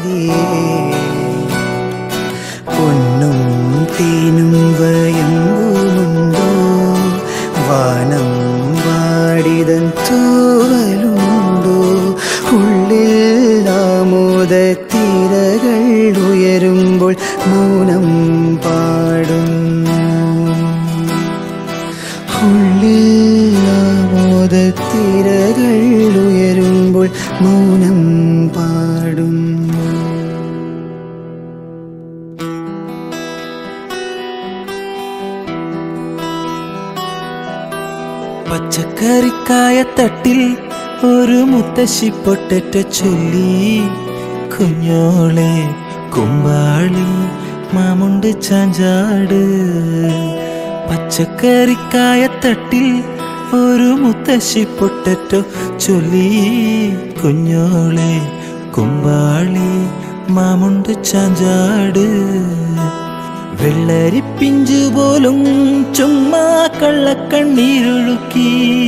അഴകിയേ പൊന്നും തേനും വയമ്പുമുണ്ടോ വാനം വാടിതൻ തൂവലുണ്ടോ ഉള്ളിൽ ആമോദത്തിരകൾ ഉയരുമ്പോൾ മൗനം പാടുന്നു ഉള്ളിൽ ആമോദത്തിരകൾ ഉയരുമ്പോൾ മൗനം പാടുന്നു പച്ചക്കറിക്കായ തട്ടിൽ ഒരു മുത്തശ്ശി പൊട്ടറ്റ ചൊല്ലി കുഞ്ഞോളെ കുമ്പാളി മാമുണ്ട് ചാഞ്ചാട് പച്ചക്കറിക്കായ തട്ടിൽ ഒരു മുത്തശ്ശി പൊട്ടറ്റോ ചൊല്ലി കുഞ്ഞോളെ കുമ്പാളി മാമുണ്ട് ചാഞ്ചാട് വെള്ളരിപ്പിഞ്ചു പോലും ചുമ്മാ കള്ളക്കണ്ണീരൊഴുക്കി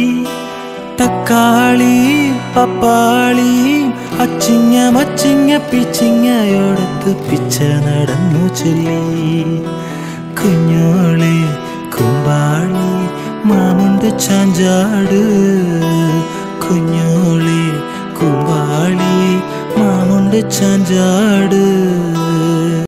തക്കാളി പപ്പാളി അച്ചിങ്ങ മച്ചിങ്ങ പിച്ചിങ്ങയോടത്ത് പിച്ച നടന്നു ചൊല്ലി കുഞ്ഞോളെ കുമ്പാളി മാമുണ്ട് ചാഞ്ചാട് കുഞ്ഞോളെ കുമ്പാളി മാമുണ്ട് ചാഞ്ചാട്